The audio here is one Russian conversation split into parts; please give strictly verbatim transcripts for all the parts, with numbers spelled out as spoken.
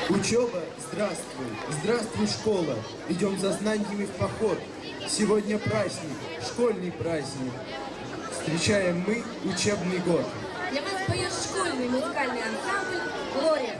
Учеба, здравствуй, здравствуй, школа. Идем за знаниями в поход. Сегодня праздник, школьный праздник. Встречаем мы учебный год. Для вас поет школьный музыкальный ансамбль «Глория».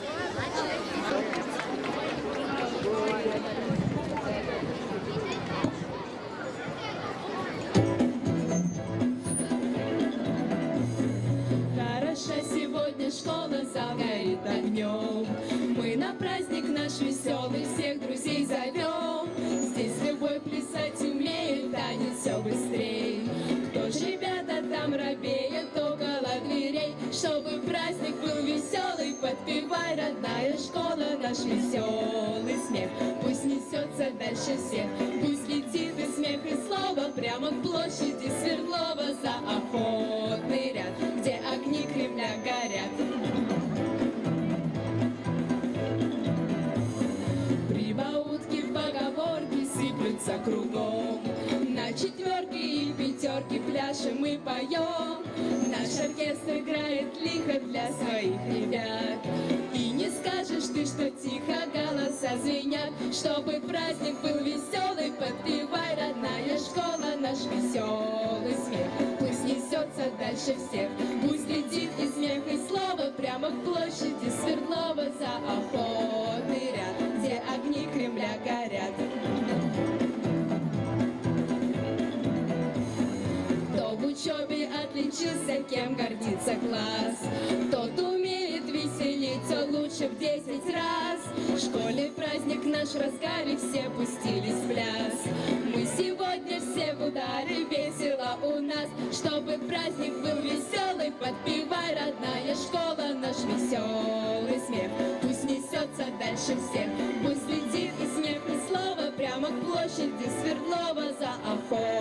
Хороша сегодня школа, зал горит огнем. Мы на праздник наш веселый всех друзей зовем. Здесь любой плясать умеет, танец все быстрей. Кто же, ребята, там робеет около дверей? Чтобы праздник был веселый, подпевай, родная школа, наш веселый смех. Пусть несется дальше всех, пусть летит и смех, и слово прямо к площади Свердлова за охотный ряд, где огни Кремля горят. Прибаутки, поговорки сыплются кругом. На четверки и пятерки пляшем и поем. Наш оркестр играет лихо для своих ребят. И не скажешь ты, что тихо голоса звенят. Чтобы праздник был веселый, подпевай, родная школа, наш веселый смех. Пусть несется дальше всех, пусть летит и смех, и слово прямо к площади Свердлова за охотный ряд, где огни Кремля горят. Кто в учебе отличился, кем гордится класс, тот умеет веселиться лучше в десять раз. В школе праздник наш в разгаре, все пустились в пляс. Мы сегодня все в ударе, весело у нас. Чтобы праздник был веселый, подпевай, родная школа, наш веселый смех. Пусть несется дальше всех, пусть летит и смех, и слово прямо к площади Свердлова за охоту.